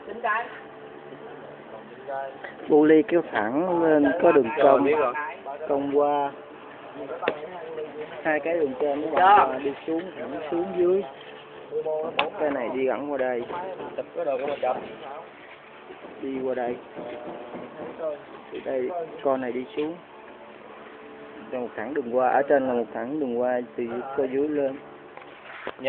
Bu ly kéo thẳng lên có đường cong qua hai cái đường trên nó đi xuống thẳng xuống dưới, cái này đi gắn qua đây, đi qua đây, từ đây con này đi xuống, một thẳng đường qua, ở trên là một thẳng đường qua từ dưới lên.